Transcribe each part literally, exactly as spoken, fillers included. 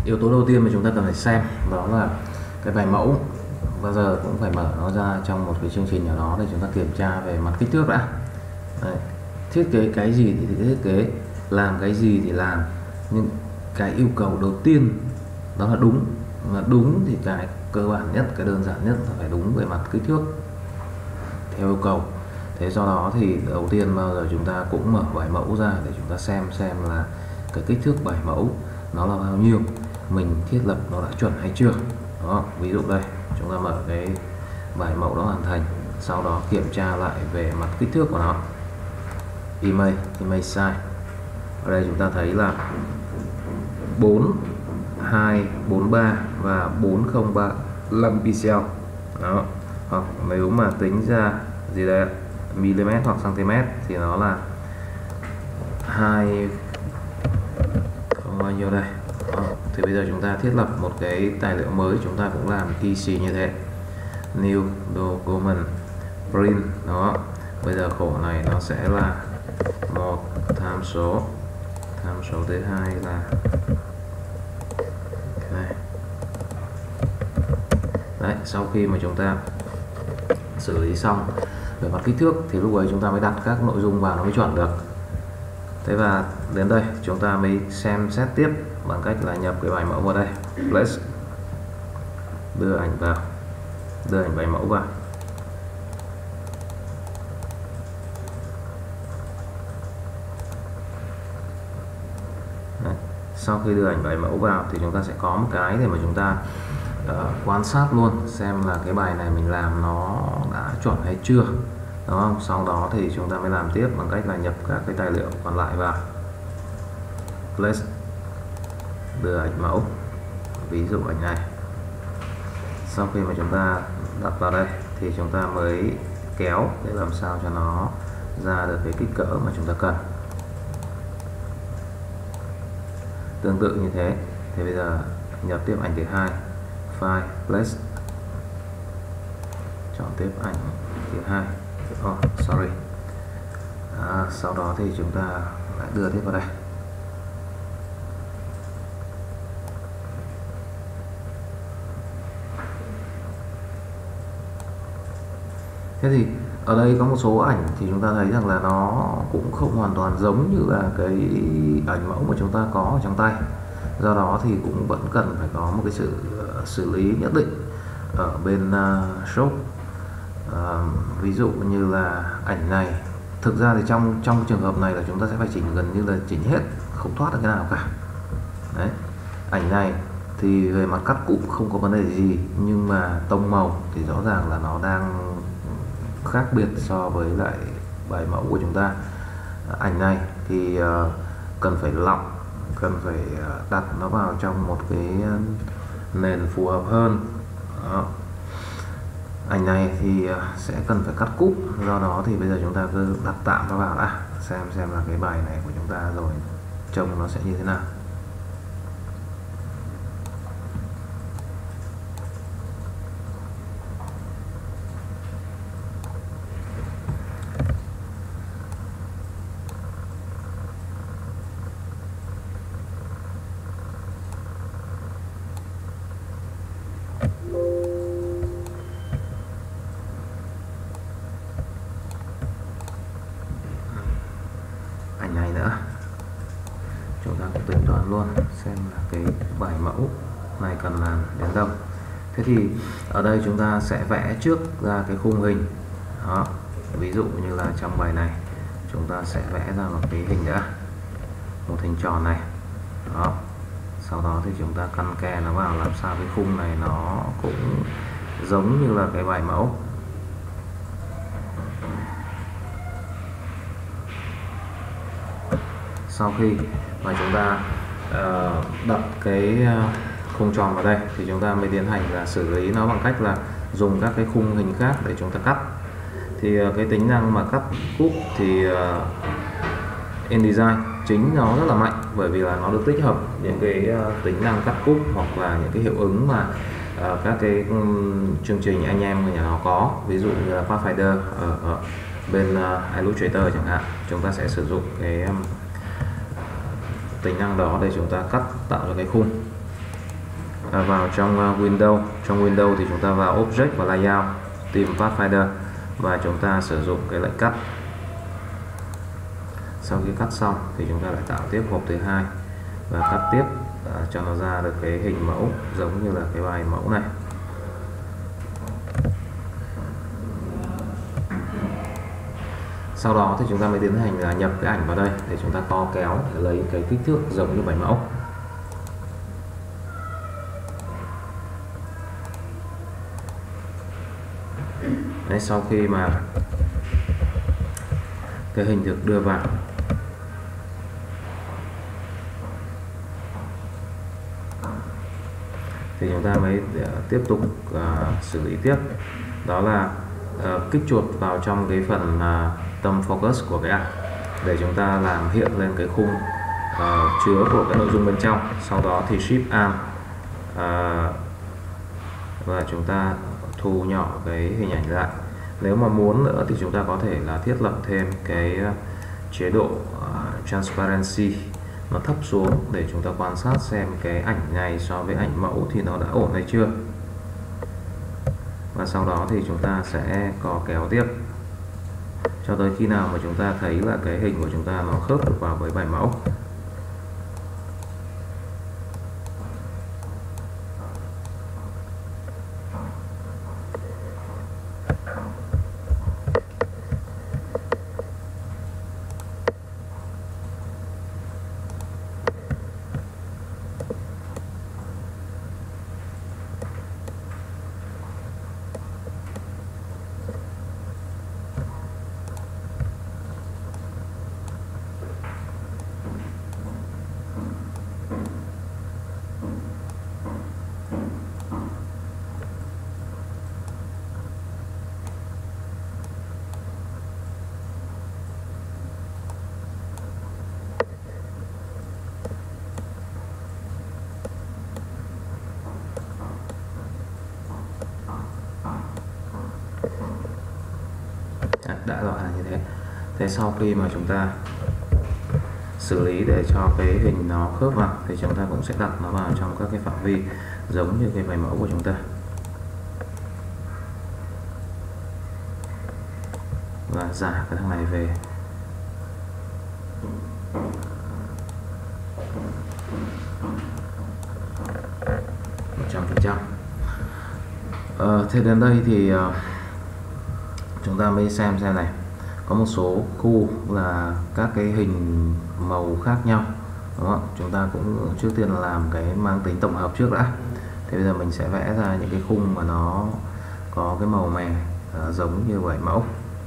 yếu tố đầu tiên mà chúng ta cần phải xem đó là cái bài mẫu. Bao giờ cũng phải mở nó ra trong một cái chương trình nào đó để chúng ta kiểm tra về mặt kích thước đã. Đấy. Thiết kế cái gì thì thiết kế, làm cái gì thì làm, nhưng cái yêu cầu đầu tiên đó là đúng. Mà đúng thì cái cơ bản nhất, cái đơn giản nhất là phải đúng về mặt kích thước theo yêu cầu. Thế do đó thì đầu tiên bao giờ chúng ta cũng mở bài mẫu ra để chúng ta xem xem là cái kích thước bài mẫu nó là bao nhiêu, mình thiết lập nó đã chuẩn hay chưa. Đó, ví dụ đây chúng ta mở cái bài mẫu đó hoàn thành, sau đó kiểm tra lại về mặt kích thước của nó. Image, image size. Ở đây chúng ta thấy là bốn hai bốn ba và bốn không ba lăm pixel. Đó. Hoặc nếu mà tính ra gì đây mm hoặc cm thì nó là hai không bao nhiêu đây. Đó. Thì bây giờ chúng ta thiết lập một cái tài liệu mới, chúng ta cũng làm y xì như thế. New document print. Đó. Bây giờ khổ này nó sẽ là một tham số, tham số thứ hai là đây. Đấy, sau khi mà chúng ta xử lý xong về mặt kích thước thì lúc ấy chúng ta mới đặt các nội dung vào nó mới chuẩn được. Thế và đến đây chúng ta mới xem xét tiếp bằng cách là nhập cái bài mẫu vào đây, place, đưa ảnh vào, đưa ảnh bài mẫu vào. Đấy. Sau khi đưa ảnh bài mẫu vào thì chúng ta sẽ có một cái để mà chúng ta uh, quan sát luôn xem là cái bài này mình làm nó đã chuẩn hay chưa, đúng không? Sau đó thì chúng ta mới làm tiếp bằng cách là nhập các cái tài liệu còn lại vào, place, đưa ảnh mẫu, ví dụ ảnh này. Sau khi mà chúng ta đặt vào đây thì chúng ta mới kéo để làm sao cho nó ra được cái kích cỡ mà chúng ta cần. Tương tự như thế thì bây giờ nhập tiếp ảnh thứ hai, file, place, chọn tiếp ảnh thứ hai. Oh, sorry. À, sau đó thì chúng ta lại đưa tiếp vào đây. Thế thì ở đây có một số ảnh thì chúng ta thấy rằng là nó cũng không hoàn toàn giống như là cái ảnh mẫu mà chúng ta có ở trong tay. Do đó thì cũng vẫn cần phải có một cái sự uh, xử lý nhất định ở bên uh, shop. Uh, ví dụ như là ảnh này, thực ra thì trong trong trường hợp này là chúng ta sẽ phải chỉnh gần như là chỉnh hết, không thoát được cái nào cả. Đấy, ảnh này thì về mặt cắt cụm không có vấn đề gì, nhưng mà tông màu thì rõ ràng là nó đang khác biệt so với lại bài mẫu của chúng ta. Ảnh này thì uh, cần phải lọc, cần phải uh, đặt nó vào trong một cái nền phù hợp hơn. Đó. Ảnh này thì uh, sẽ cần phải cắt cúp, do đó thì bây giờ chúng ta cứ đặt tạm nó vào đã, xem xem là cái bài này của chúng ta rồi trông nó sẽ như thế nào. Ảnh này nữa chúng ta cũng tính toán luôn xem là cái bài mẫu này cần làm đến đâu. Thế thì ở đây chúng ta sẽ vẽ trước ra cái khung hình. Đó, ví dụ như là trong bài này chúng ta sẽ vẽ ra một cái hình nữa, một hình tròn này. Đó, sau đó thì chúng ta căn kè nó vào làm sao cái khung này nó cũng giống như là cái bài mẫu. Sau khi mà chúng ta uh, đặt cái uh, khung tròn vào đây thì chúng ta mới tiến hành là xử lý nó bằng cách là dùng các cái khung hình khác để chúng ta cắt. Thì uh, cái tính năng mà cắt cúp thì uh, InDesign chính nó rất là mạnh, bởi vì là nó được tích hợp những cái uh, tính năng cắt cúp hoặc là những cái hiệu ứng mà uh, các cái um, chương trình anh em của nhà nó có, ví dụ như là Pathfinder ở, ở bên uh, Illustrator chẳng hạn, chúng ta sẽ sử dụng cái um, tính năng đó để chúng ta cắt tạo ra cái khung. à, vào trong uh, Windows. Trong Windows thì chúng ta vào Object và Layout, tìm Pathfinder và chúng ta sử dụng cái lệnh cắt. Sau khi cắt xong thì chúng ta lại tạo tiếp hộp thứ hai và cắt tiếp à, cho nó ra được cái hình mẫu giống như là cái bài mẫu này. Sau đó thì chúng ta mới tiến hành là nhập cái ảnh vào đây để chúng ta co kéo để lấy cái kích thước giống như bài mẫu. Đấy, sau khi mà cái hình được đưa vào thì chúng ta mới uh, tiếp tục uh, xử lý tiếp, đó là uh, kích chuột vào trong cái phần uh, tâm focus của cái ảnh để chúng ta làm hiện lên cái khung uh, chứa của cái nội dung bên trong. Sau đó thì Shift Alt uh, và chúng ta thu nhỏ cái hình ảnh lại. Nếu mà muốn nữa thì chúng ta có thể là thiết lập thêm cái uh, chế độ uh, Transparency nó thấp xuống để chúng ta quan sát xem cái ảnh này so với ảnh mẫu thì nó đã ổn hay chưa. Và sau đó thì chúng ta sẽ co kéo tiếp cho tới khi nào mà chúng ta thấy là cái hình của chúng ta nó khớp được vào với bài mẫu. Đã loại là như thế. Thế sau khi mà chúng ta xử lý để cho cái hình nó khớp vào thì chúng ta cũng sẽ đặt nó vào trong các cái phạm vi giống như cái bài mẫu của chúng ta. Và giả cái thằng này về một trăm phần trăm. Ờ, thế đến đây thì uh, chúng ta mới xem xem này, có một số khu là các cái hình màu khác nhau, đúng không? Chúng ta cũng trước tiên là làm cái mang tính tổng hợp trước đã. Thế bây giờ mình sẽ vẽ ra những cái khung mà nó có cái màu mè uh, giống như vậy mẫu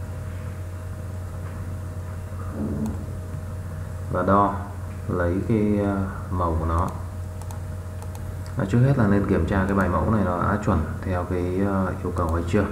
và đo lấy cái uh, màu của nó. Và trước hết là nên kiểm tra cái bài mẫu này nó đã chuẩn theo cái uh, yêu cầu hay chưa.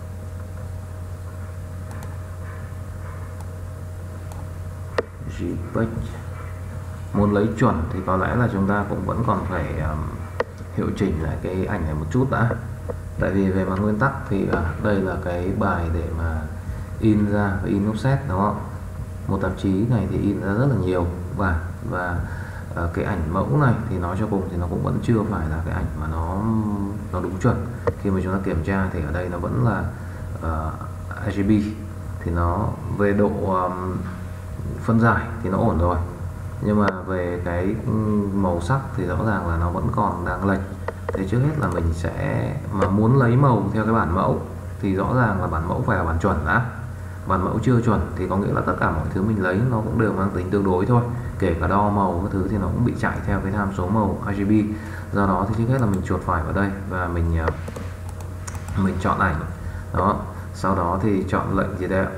JPEG. Muốn lấy chuẩn thì có lẽ là chúng ta cũng vẫn còn phải um, hiệu chỉnh lại cái ảnh này một chút đã. Tại vì về mặt nguyên tắc thì uh, đây là cái bài để mà in ra và in offset, đúng không? Một tạp chí này thì in ra rất là nhiều và và uh, cái ảnh mẫu này thì nói cho cùng thì nó cũng vẫn chưa phải là cái ảnh mà nó nó đúng chuẩn. Khi mà chúng ta kiểm tra thì ở đây nó vẫn là uh, rờ giê bê thì nó về độ um, phân giải thì nó ổn rồi, nhưng mà về cái màu sắc thì rõ ràng là nó vẫn còn đang lệch. Thế trước hết là mình sẽ mà muốn lấy màu theo cái bản mẫu thì rõ ràng là bản mẫu phải là bản chuẩn đã. Bản mẫu chưa chuẩn thì có nghĩa là tất cả mọi thứ mình lấy nó cũng đều mang tính tương đối thôi, kể cả đo màu các thứ thì nó cũng bị chạy theo cái tham số màu rờ giê bê. Do đó thì trước hết là mình chuột phải vào đây và mình mình chọn ảnh đó, sau đó thì chọn lệnh gì đây ạ,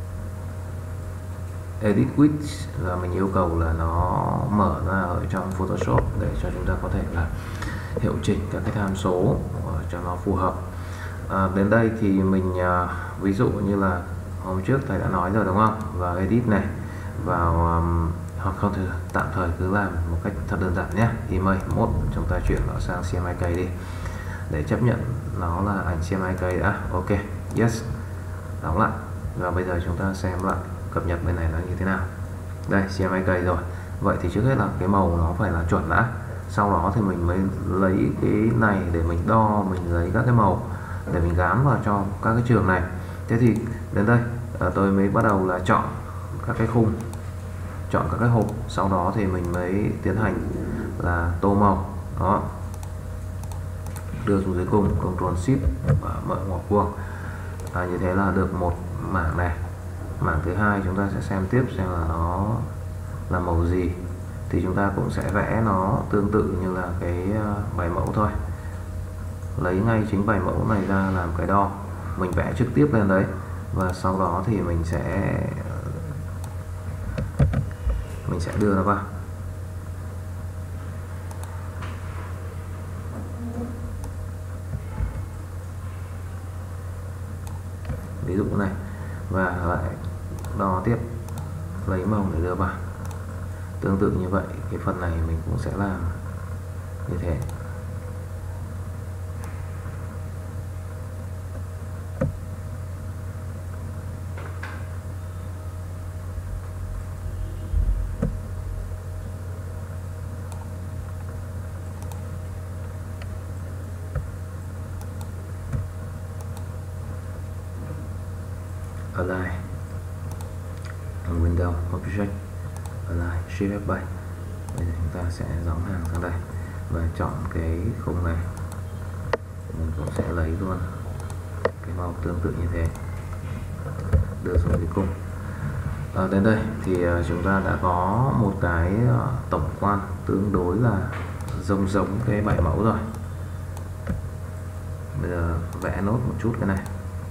Edit with, và mình yêu cầu là nó mở ra ở trong Photoshop để cho chúng ta có thể là hiệu chỉnh các cái tham số cho nó phù hợp. À, đến đây thì mình à, ví dụ như là hôm trước thầy đã nói rồi đúng không, vào edit này, vào um, hoặc không thì tạm thời cứ làm một cách thật đơn giản nhé. Image mode chúng ta chuyển nó sang xê em i ca đi để chấp nhận nó là ảnh xê em i ca đã. Ok, yes, đóng lại và bây giờ chúng ta xem lại cập nhật bên này nó như thế nào. Đây xê em i ca rồi. Vậy thì trước hết là cái màu nó phải là chuẩn đã. sau đó thì mình mới lấy cái này để mình đo, mình lấy các cái màu để mình gán vào cho các cái trường này. Thế thì đến đây tôi mới bắt đầu là chọn các cái khung, chọn các cái hộp, sau đó thì mình mới tiến hành là tô màu. Đó, đưa xuống dưới cùng, Ctrl Shift và mở ngoặc vuông. À, như thế là được một mảng này. Mảng thứ hai chúng ta sẽ xem tiếp xem là nó là màu gì, thì chúng ta cũng sẽ vẽ nó tương tự như là cái bài mẫu thôi, lấy ngay chính bài mẫu này ra làm cái đo, mình vẽ trực tiếp lên đấy, và sau đó thì mình sẽ mình sẽ đưa nó vào. Ví dụ này, và lại đo tiếp, lấy màu để đưa vào. Tương tự như vậy, cái phần này mình cũng sẽ làm như thế. Align, Window, Object, Align, Shift F bảy. Bây giờ chúng ta sẽ dõng hàng sang đây và chọn cái khung này, mình cũng sẽ lấy luôn cái màu tương tự như thế, đưa xuống dưới cùng. À, đến đây thì chúng ta đã có một cái tổng quan tương đối là giống giống cái bài mẫu rồi. Bây giờ vẽ nốt một chút cái này.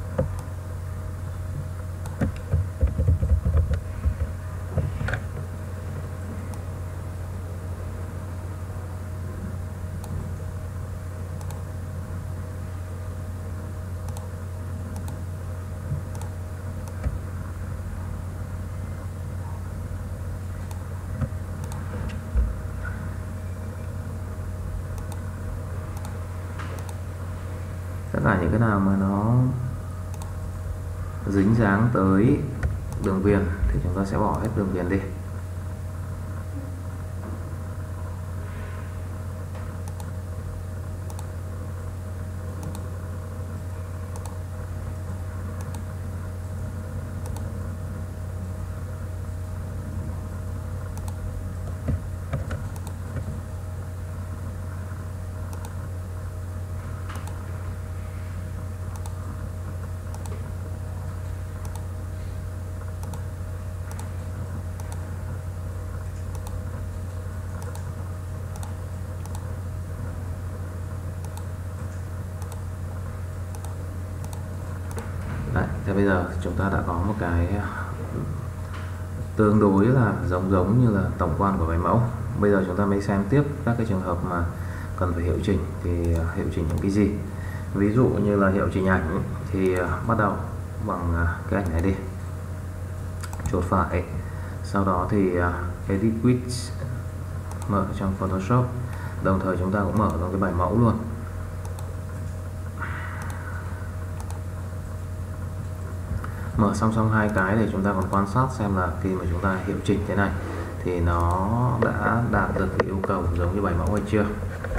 Tất cả những cái nào mà nó dính dáng tới đường viền thì chúng ta sẽ bỏ hết đường viền đi. Đấy, thì bây giờ chúng ta đã có một cái tương đối là giống giống như là tổng quan của bài mẫu. Bây giờ chúng ta mới xem tiếp các cái trường hợp mà cần phải hiệu chỉnh thì hiệu chỉnh những cái gì. Ví dụ như là hiệu chỉnh ảnh thì bắt đầu bằng cái ảnh này đi, chuột phải, sau đó thì Edit with mở trong Photoshop, đồng thời chúng ta cũng mở trong cái bài mẫu luôn. Mở song song hai cái để chúng ta còn quan sát xem là khi mà chúng ta hiệu chỉnh thế này thì nó đã đạt được cái yêu cầu giống như bài mẫu hay chưa.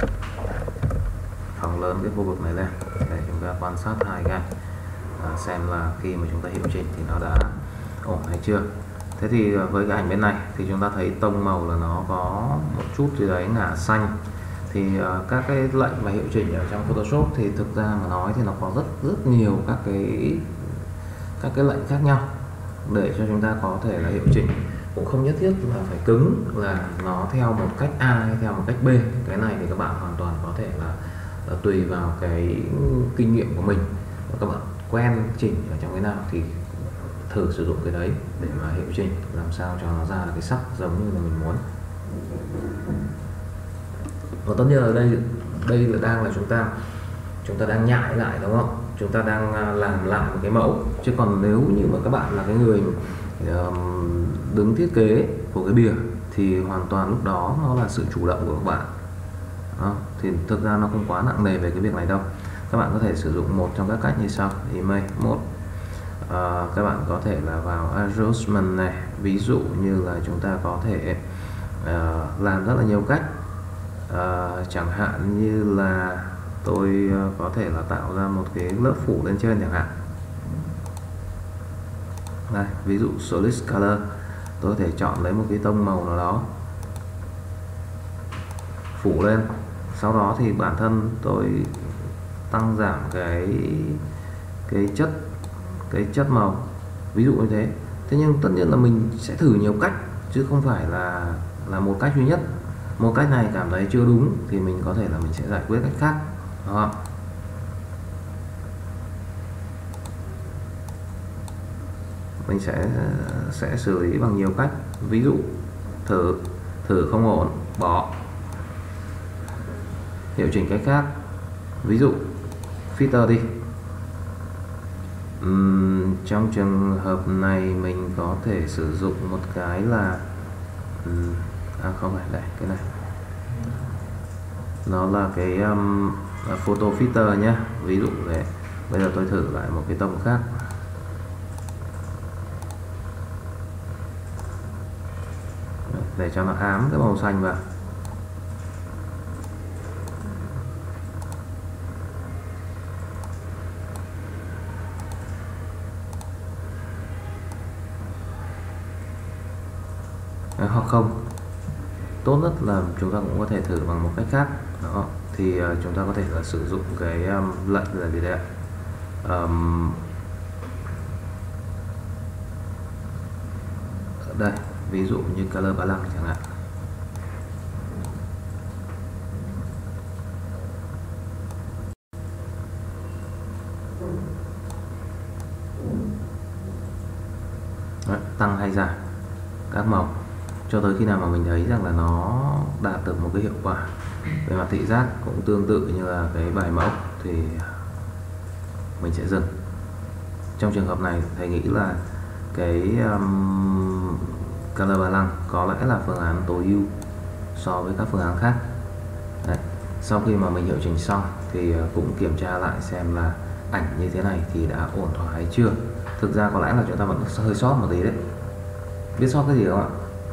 Phóng lớn cái khu vực này lên để chúng ta quan sát hai cái à, xem là khi mà chúng ta hiệu chỉnh thì nó đã ổn hay chưa. Thế thì với cái ảnh bên này thì chúng ta thấy tông màu là nó có một chút gì đấy ngả xanh. Thì uh, các cái lệnh mà hiệu chỉnh ở trong Photoshop thì thực ra mà nói thì nó có rất rất nhiều các cái các cái lệnh khác nhau để cho chúng ta có thể là hiệu chỉnh, cũng không nhất thiết là phải cứng là nó theo một cách A hay theo một cách B. Cái này thì các bạn hoàn toàn có thể là, là tùy vào cái kinh nghiệm của mình, và các bạn quen chỉnh ở trong cái nào thì thử sử dụng cái đấy để mà hiệu chỉnh làm sao cho nó ra được cái sắc giống như là mình muốn. Và tất nhiên ở đây đây là đang là chúng ta chúng ta đang nhại lại, đúng không? Chúng ta đang làm lại một cái mẫu, chứ còn nếu như mà các bạn là cái người uh, đứng thiết kế của cái bìa thì hoàn toàn lúc đó nó là sự chủ động của các bạn. Đó, thì thực ra nó không quá nặng nề về cái việc này đâu. Các bạn có thể sử dụng một trong các cách như sau. Image mode, uh, các bạn có thể là vào adjustment này, ví dụ như là chúng ta có thể uh, làm rất là nhiều cách. à, chẳng hạn như là tôi có thể là tạo ra một cái lớp phủ lên trên chẳng hạn. Đây, ví dụ solid color, tôi có thể chọn lấy một cái tông màu nào đó phủ lên, sau đó thì bản thân tôi tăng giảm cái cái chất cái chất màu, ví dụ như thế. Thế nhưng tất nhiên là mình sẽ thử nhiều cách chứ không phải là là một cách duy nhất. Một cách này cảm thấy chưa đúng thì mình có thể là mình sẽ giải quyết cách khác. Đó. Mình sẽ sẽ xử lý bằng nhiều cách, ví dụ thử thử không ổn bỏ, hiệu chỉnh cách khác, ví dụ filter đi. Uhm, trong trường hợp này mình có thể sử dụng một cái là uhm, à không phải đây, cái này nó là cái um, photo filter nhé, ví dụ thế. Bây giờ tôi thử lại một cái tông khác. Để cho nó ám cái màu xanh vào. Hoặc không, tốt nhất là chúng ta cũng có thể thử bằng một cách khác. Đó, thì uh, chúng ta có thể là sử dụng cái um, lệnh là gì đấy ạ? Um, đây, ví dụ như color balance chẳng hạn. Đấy, tăng hay giảm các màu cho tới khi nào mà mình thấy rằng là nó đạt được một cái hiệu quả về mặt thị giác cũng tương tự như là cái bài mẫu thì mình sẽ dừng. Trong trường hợp này thầy nghĩ là cái um, color balance có lẽ là phương án tối ưu so với các phương án khác. Đấy. Sau khi mà mình hiệu chỉnh xong thì cũng kiểm tra lại xem là ảnh như thế này thì đã ổn thỏa hay chưa. Thực ra có lẽ là chúng ta vẫn hơi sót một tí đấy. Biết sót cái gì không ạ?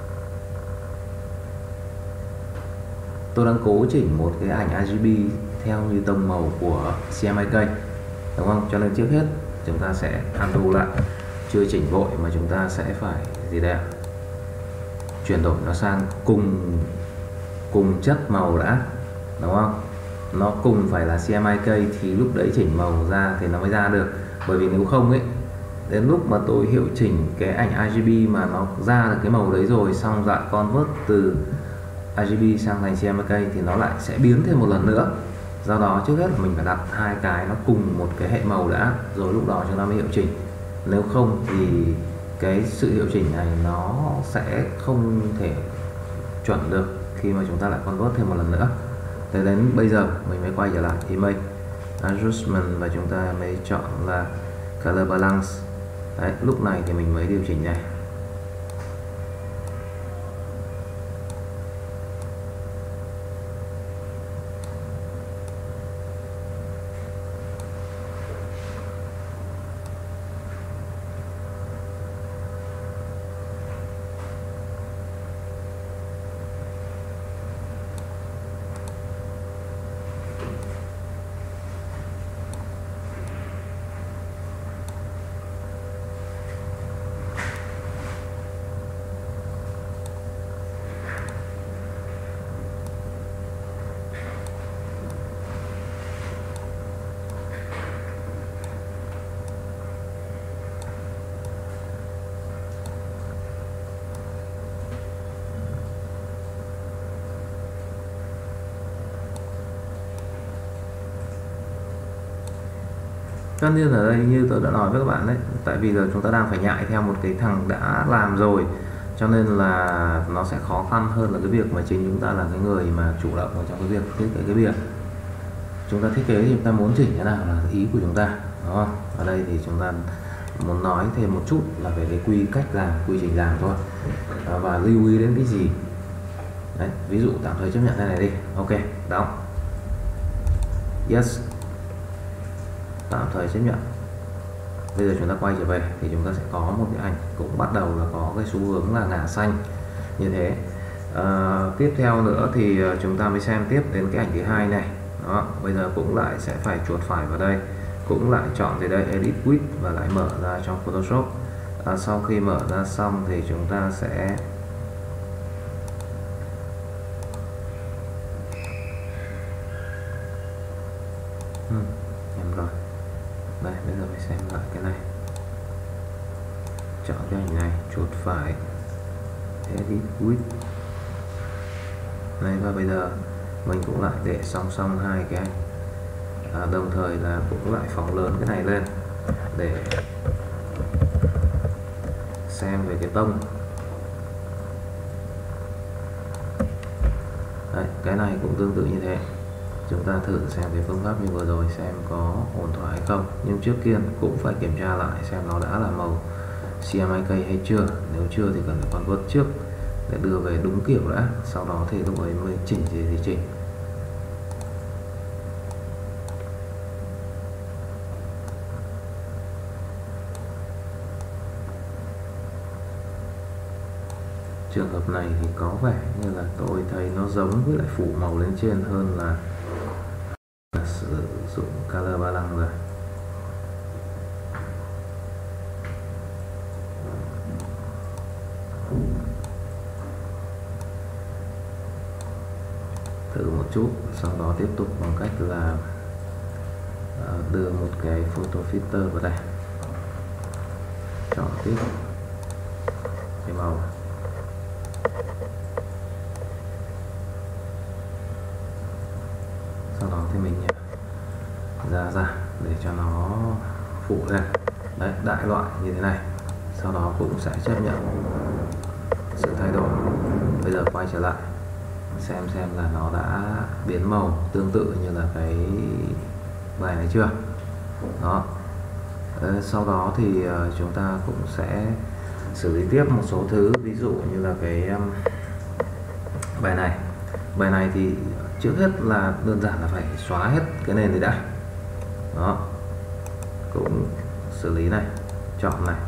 Tôi đang cố chỉnh một cái ảnh R G B theo như tông màu của C M Y K, đúng không? Cho nên trước hết chúng ta sẽ undo lại, chưa chỉnh vội mà chúng ta sẽ phải gì đây ạ? Chuyển đổi nó sang cùng cùng chất màu đã, đúng không? Nó cùng phải là C M Y K thì lúc đấy chỉnh màu ra thì nó mới ra được. Bởi vì nếu không ấy, đến lúc mà tôi hiệu chỉnh cái ảnh R G B mà nó ra được cái màu đấy rồi, xong lại convert từ R G B sang thành C M Y K thì nó lại sẽ biến thêm một lần nữa. Do đó trước hết là mình phải đặt hai cái nó cùng một cái hệ màu đã, rồi lúc đó chúng ta mới hiệu chỉnh. Nếu không thì cái sự hiệu chỉnh này nó sẽ không thể chuẩn được khi mà chúng ta lại convert thêm một lần nữa. Thế đến bây giờ mình mới quay trở lại image adjustment và chúng ta mới chọn là color balance. Đấy, lúc này thì mình mới điều chỉnh này. Tất nhiên ở đây như tôi đã nói với các bạn đấy, tại vì giờ chúng ta đang phải nhại theo một cái thằng đã làm rồi, cho nên là nó sẽ khó khăn hơn là cái việc mà chính chúng ta là cái người mà chủ động ở trong cái việc thiết kế cái việc chúng ta thiết kế thì chúng ta muốn chỉnh thế nào là ý của chúng ta, đúng không? Ở đây thì chúng ta muốn nói thêm một chút là về cái quy cách làm, quy trình làm thôi, và lưu ý đến cái gì. Đấy, ví dụ tạm thời chấp nhận cái này đi, ok, đóng, yes, tạm thời chấp nhận. Bây giờ chúng ta quay trở về thì chúng ta sẽ có một cái ảnh cũng bắt đầu là có cái xu hướng là ngả xanh như thế. À, tiếp theo nữa thì chúng ta mới xem tiếp đến cái ảnh thứ hai này. Đó, bây giờ cũng lại sẽ phải chuột phải vào đây, cũng lại chọn từ đây Edit With và lại mở ra trong Photoshop. À, sau khi mở ra xong thì chúng ta sẽ hmm, em rồi. Đây, bây giờ mình xem lại cái này. Chọn cái ảnh này, chuột phải Edit With này, và bây giờ mình cũng lại để song song hai cái ảnh. À, đồng thời là cũng lại phóng lớn cái này lên để xem về cái tông. Đấy, cái này cũng tương tự như thế. Chúng ta thử xem cái phương pháp như vừa rồi xem có ổn thỏa hay không, nhưng trước tiên cũng phải kiểm tra lại xem nó đã là màu xê em i ca hay chưa. Nếu chưa thì cần phải convert trước để đưa về đúng kiểu đã, sau đó thì lúc ấy mới chỉnh gì thì chỉnh. Trường hợp này thì có vẻ như là tôi thấy nó giống với lại phủ màu lên trên hơn là sử dụng color ba lăng rồi. Thử một chút, sau đó tiếp tục bằng cách là đưa một cái photo filter vào đây, chọn tiếp cái màu, sau đó thì mình ra ra để cho nó phủ lên. Đấy, đại loại như thế này, sau đó cũng sẽ chấp nhận sự thay đổi. Bây giờ quay trở lại xem xem là nó đã biến màu tương tự như là cái bài này chưa. Đó. Ờ, sau đó thì uh, chúng ta cũng sẽ xử lý tiếp một số thứ, ví dụ như là cái um, bài này. Bài này thì trước hết là đơn giản là phải xóa hết cái nền này đã. Đó, cũng xử lý này, chọn này,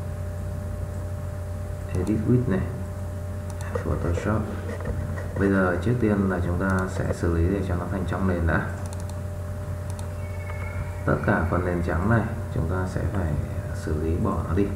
Edit With này, Photoshop. Bây giờ trước tiên là chúng ta sẽ xử lý để cho nó thành trong nền đã. Tất cả phần nền trắng này chúng ta sẽ phải xử lý, bỏ nó đi.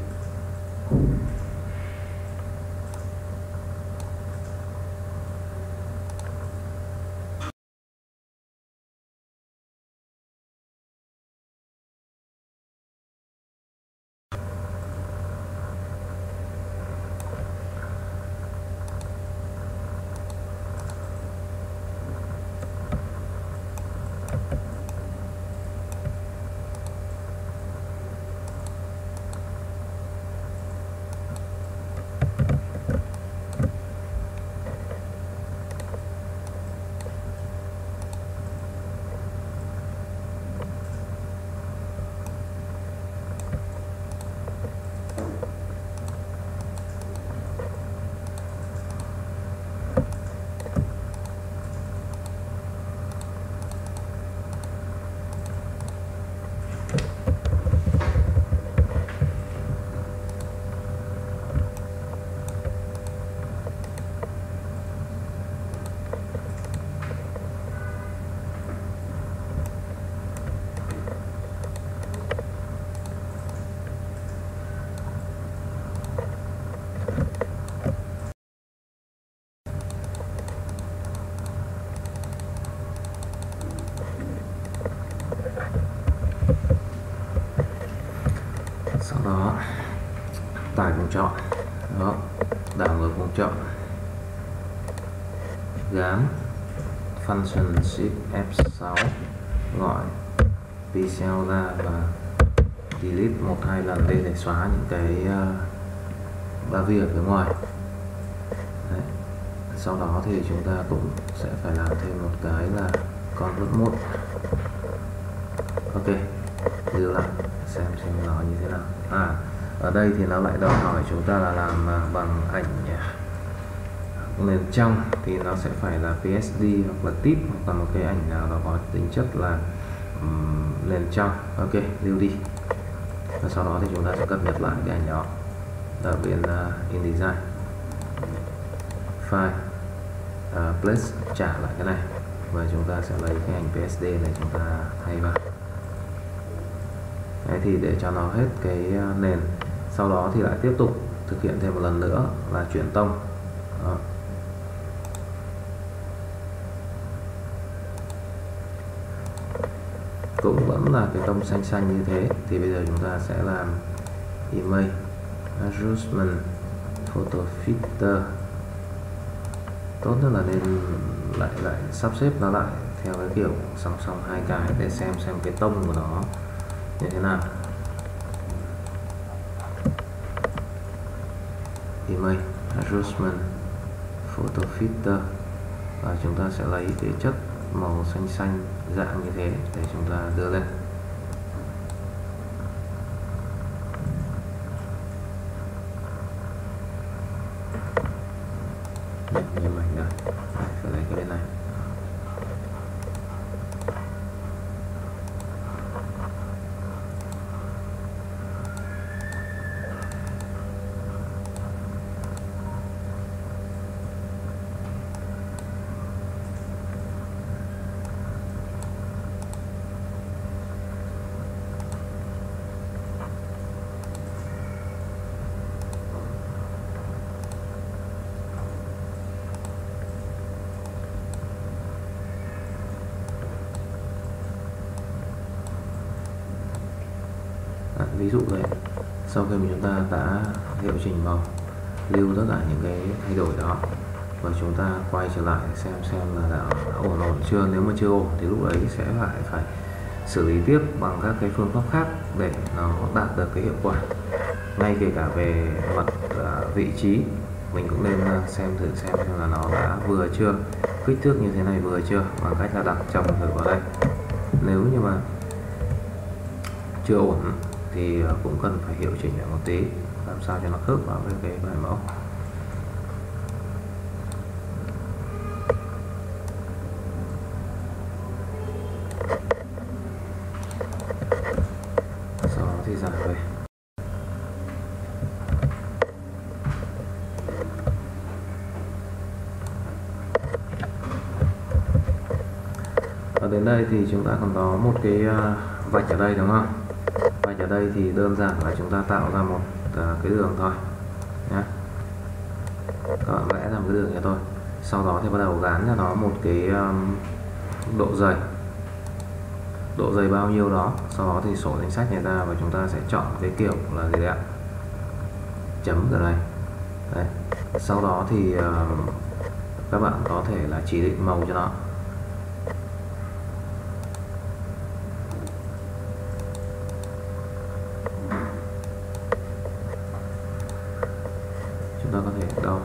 Sau đó tải vùng chọn, đó, đảo ngược vùng chọn, gán function shift F sáu, gọi pixel ra và delete một hai lần đây để xóa những cái uh, ba vi ở phía ngoài. Đấy. Sau đó thì chúng ta cũng sẽ phải làm thêm một cái là convert mode. Ok, lưu lại xem xem nó như thế nào. À, ở đây thì nó lại đòi hỏi chúng ta là làm bằng ảnh nền trong, thì nó sẽ phải là pê ét đê hoặc là tip hoặc là một cái ảnh nào đó có tính chất là um, nền trong. Ok, lưu đi, và sau đó thì chúng ta sẽ cập nhật lại cái ảnh đó ở bên uh, InDesign, file, uh, place trả lại cái này, và chúng ta sẽ lấy cái ảnh pê ét đê này chúng ta thay vào. Đấy, thì để cho nó hết cái nền, sau đó thì lại tiếp tục thực hiện thêm một lần nữa là chuyển tông. Đó. Cũng vẫn là cái tông xanh xanh như thế, thì bây giờ chúng ta sẽ làm image adjustment photo filter. Tốt nhất là nên lại lại sắp xếp nó lại theo cái kiểu song song hai cái để xem xem cái tông của nó như thế nào. Image adjustment photo filter, và chúng ta sẽ lấy cái chất màu xanh xanh dạng như thế để chúng ta đưa lên. Như mảnh đây, phải lấy cái bên này. À, ví dụ vậy, sau khi mà chúng ta đã hiệu chỉnh màu, lưu tất cả những cái thay đổi đó, và chúng ta quay trở lại xem xem là đã, đã ổn ổn chưa. Nếu mà chưa ổn thì lúc ấy sẽ phải phải xử lý tiếp bằng các cái phương pháp khác để nó đạt được cái hiệu quả. Ngay kể cả về mặt uh, vị trí, mình cũng nên xem thử xem là nó đã vừa chưa, kích thước như thế này vừa chưa, bằng cách là đặt chồng thử vào đây. Nếu như mà chưa ổn thì cũng cần phải hiệu chỉnh lại một tí, làm sao cho nó khớp vào với cái bài mẫu. Sau đó thì giảm về. Và đến đây thì chúng ta còn có một cái vạch ở đây đúng không? Vạch ở đây thì đơn giản là chúng ta tạo ra một uh, cái đường thôi nhé. Các bạn vẽ ra một cái đường như thôi. Sau đó thì bắt đầu gắn cho nó một cái um, độ dày. Độ dày bao nhiêu đó. Sau đó thì sổ danh sách này ra và chúng ta sẽ chọn cái kiểu là gì đấy ạ? Chấm ở đây. Đấy. Sau đó thì uh, các bạn có thể là chỉ định màu cho nó. Chúng ta có thể đo.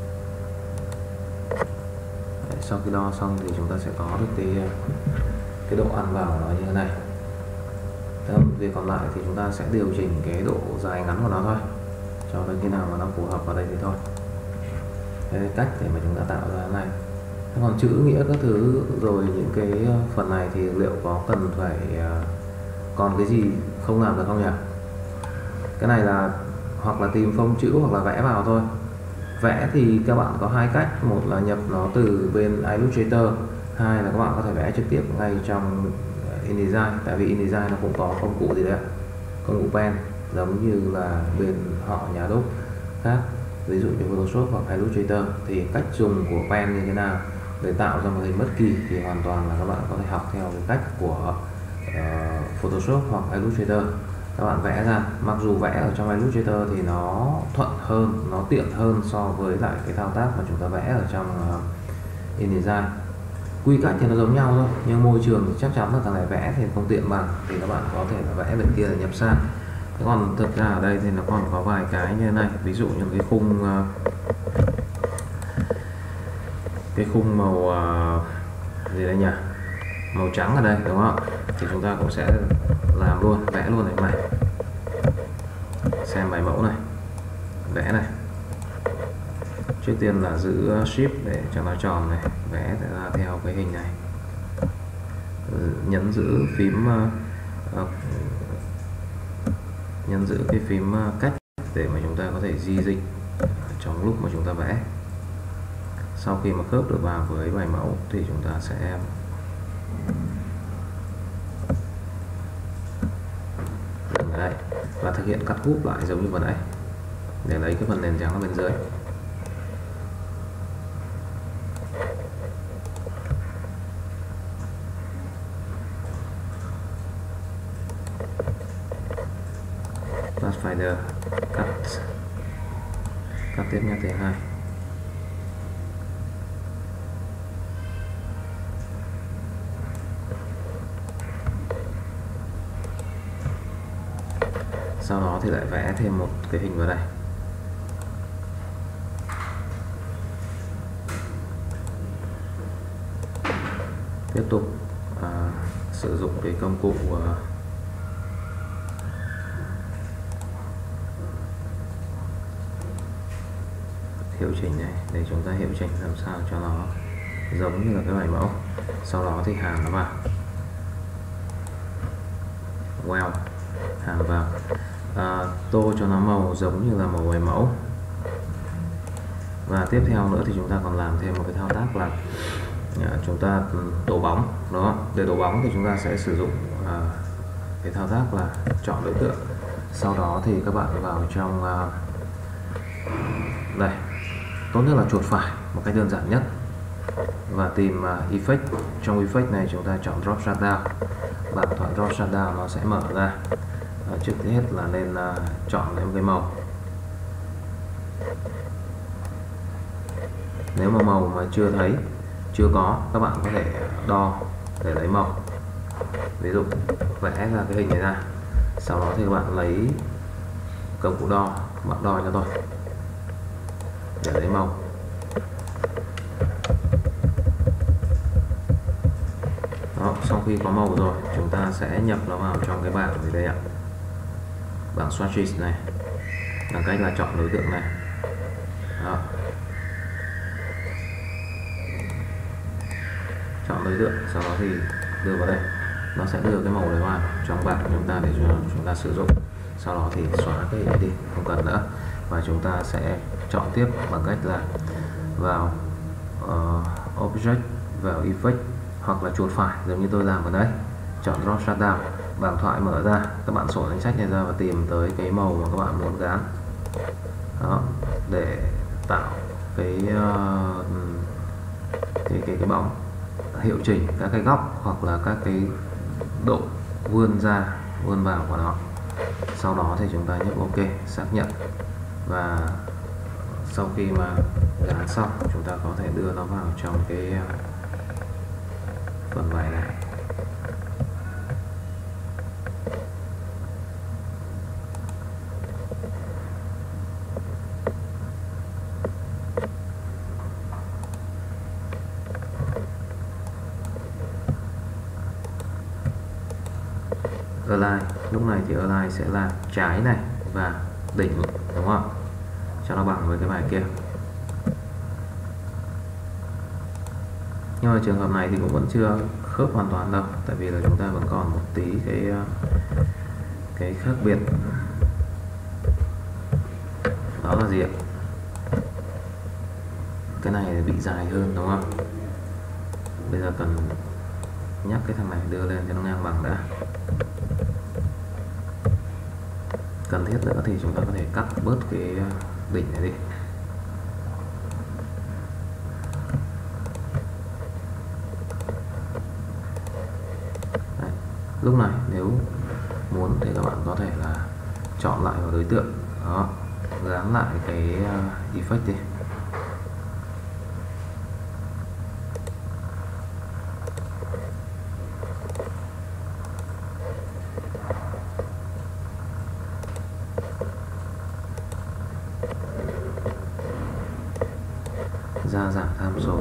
Đấy, sau khi đo xong thì chúng ta sẽ có được cái cái độ ăn vào nó như thế này. Thế việc còn lại thì chúng ta sẽ điều chỉnh cái độ dài ngắn của nó thôi, cho đến khi nào mà nó phù hợp vào đây thì thôi. Cái cách để mà chúng ta tạo ra này. Thế còn chữ nghĩa các thứ rồi những cái phần này thì liệu có cần phải còn cái gì không làm được không nhỉ? Cái này là hoặc là tìm phông chữ hoặc là vẽ vào thôi. Vẽ thì các bạn có hai cách, một là nhập nó từ bên Illustrator, hai là các bạn có thể vẽ trực tiếp ngay trong InDesign, tại vì InDesign nó cũng có công cụ gì đấy, công cụ pen giống như là bên họ nhà đúc khác, ví dụ như Photoshop hoặc Illustrator. Thì cách dùng của pen như thế nào để tạo ra một hình bất kỳ thì hoàn toàn là các bạn có thể học theo cái cách của uh, Photoshop hoặc Illustrator. Các bạn vẽ ra, mặc dù vẽ ở trong Illustrator thì nó thuận hơn, nó tiện hơn so với lại cái thao tác mà chúng ta vẽ ở trong uh, InDesign. Quy cách thì nó giống nhau thôi, nhưng môi trường thì chắc chắn là thằng này vẽ thì không tiện bằng, thì các bạn có thể là vẽ bên kia là nhập sang. Thế còn thực ra ở đây thì nó còn có vài cái như thế này, ví dụ như cái khung uh, cái khung màu uh, gì đây nhỉ, màu trắng ở đây đúng không, thì chúng ta cũng sẽ làm luôn, vẽ luôn này này, xem bài mẫu này, vẽ này. Trước tiên là giữ shift để cho nó tròn này, vẽ ra theo cái hình này, nhấn giữ phím uh, nhấn giữ cái phím uh, cách để mà chúng ta có thể di dịch trong lúc mà chúng ta vẽ. Sau khi mà khớp được vào với bài mẫu thì chúng ta sẽ dừng ở đây và thực hiện cắt húp lại giống như vừa nãy để lấy cái phần nền trắng ở bên dưới. Pathfinder cắt cắt tiếp nhé thứ hai. Sau đó thì lại vẽ thêm một cái hình vào đây. Tiếp tục à, sử dụng cái công cụ à, hiệu chỉnh này để chúng ta hiệu chỉnh làm sao cho nó giống như là cái bài mẫu. Sau đó thì hàn nó vào, wow, hàn vào, à, tô cho nó màu giống như là màu bài mẫu. Và tiếp theo nữa thì chúng ta còn làm thêm một cái thao tác là à, chúng ta đổ bóng đó. Để đổ bóng thì chúng ta sẽ sử dụng à, cái thao tác là chọn đối tượng. Sau đó thì các bạn vào trong à, đây, tốt nhất là chuột phải một cách đơn giản nhất và tìm uh, effect. Trong effect này chúng ta chọn drop shadow. Bảng thoại drop shadow nó sẽ mở ra. uh, trước hết là nên uh, chọn lấy một cái màu. Nếu mà màu mà chưa thấy, chưa có, các bạn có thể đo để lấy màu. Ví dụ vẽ ra cái hình này ra, sau đó thì các bạn lấy công cụ đo, các bạn đo cho tôi để lấy màu. Đó, sau khi có màu rồi chúng ta sẽ nhập nó vào trong cái bảng gì đây ạ, bảng swatches này, bằng cách là chọn đối tượng này. Đó, chọn đối tượng, sau đó thì đưa vào đây, nó sẽ đưa cái màu này vào trong bảng chúng ta để cho chúng ta sử dụng. Sau đó thì xóa cái này đi, không cần nữa, và chúng ta sẽ chọn tiếp bằng cách là vào uh, object, vào effect hoặc là chuột phải giống như tôi làm ở đây, chọn drop shadow, bảng thoại mở ra, các bạn sổ danh sách này ra và tìm tới cái màu mà các bạn muốn gán. Đó, để tạo cái uh, cái cái cái bóng, hiệu chỉnh các cái góc hoặc là các cái độ vươn ra vươn vào của nó. Sau đó thì chúng ta nhấp OK, xác nhận, và sau khi mà dán xong chúng ta có thể đưa nó vào trong cái phần bài này. Align, lúc này thì Align sẽ là trái này và đỉnh, đúng không? Cho nó bằng với cái bài kia. Nhưng mà trường hợp này thì cũng vẫn chưa khớp hoàn toàn đâu, tại vì là chúng ta vẫn còn một tí cái cái khác biệt. Đó là gì ạ? Cái này bị dài hơn, đúng không? Bây giờ cần nhắc cái thằng này đưa lên cho nó ngang bằng đã. Cần thiết nữa thì chúng ta có thể cắt bớt cái đỉnh này đi. Đấy. Lúc này nếu muốn thì các bạn có thể là chọn lại vào đối tượng đó, dán lại cái effect đi. Gia giảm tham số.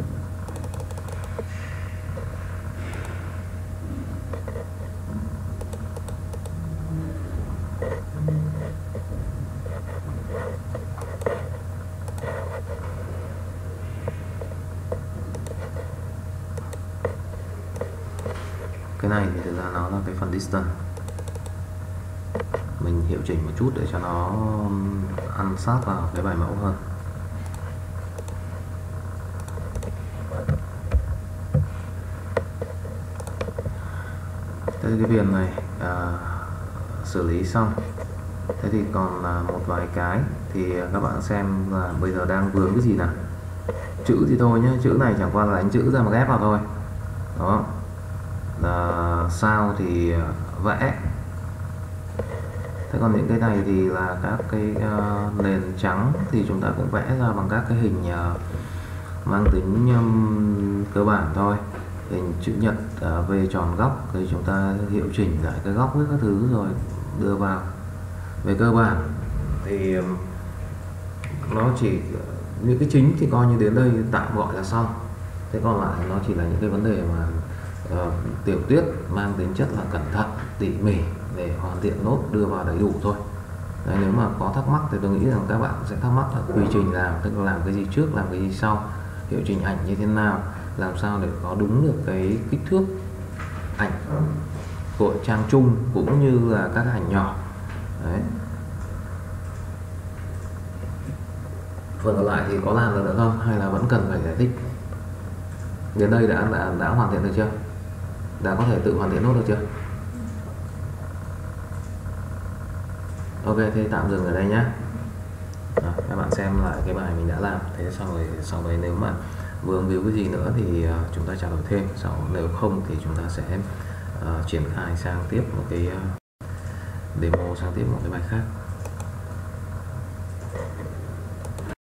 Cái này thì thực ra nó là cái phần distance, mình hiệu chỉnh một chút để cho nó ăn sát vào cái bài mẫu hơn. Thế thì cái viền này à, xử lý xong. Thế thì còn à, một vài cái thì các bạn xem là bây giờ đang vướng cái gì nào. Chữ thì thôi nhé, chữ này chẳng qua là đánh chữ ra mà ghép vào thôi. Đó. À, sao thì vẽ. Thế còn những cái này thì là các cái uh, nền trắng thì chúng ta cũng vẽ ra bằng các cái hình uh, mang tính um, cơ bản thôi. Hình chữ nhật uh, về tròn góc thì chúng ta hiệu chỉnh lại cái góc với các thứ rồi đưa vào. Về cơ bản thì um, nó chỉ những cái chính thì coi như đến đây tạm gọi là xong. Thế còn lại nó chỉ là những cái vấn đề mà uh, tiểu tiết mang tính chất là cẩn thận tỉ mỉ để hoàn thiện nốt đưa vào đầy đủ thôi. Đấy, nếu mà có thắc mắc thì tôi nghĩ rằng các bạn sẽ thắc mắc là quy trình làm, tức là làm cái gì trước, làm cái gì sau, hiệu chỉnh ảnh như thế nào, làm sao để có đúng được cái kích thước ảnh của trang chung cũng như là các ảnh nhỏ. Đấy. Phần còn lại thì có làm được nữa không hay là vẫn cần phải giải thích? Đến đây đã đã, đã hoàn thiện được chưa? Đã có thể tự hoàn thiện nốt được chưa? Ok, thì tạm dừng ở đây nhé. À, các bạn xem lại cái bài mình đã làm. Thế xong rồi sau đấy nếu mà vướng víu cái gì nữa thì uh, chúng ta trao đổi thêm. Sau nếu không thì chúng ta sẽ uh, triển khai sang tiếp một cái uh, demo, sang tiếp một cái bài khác.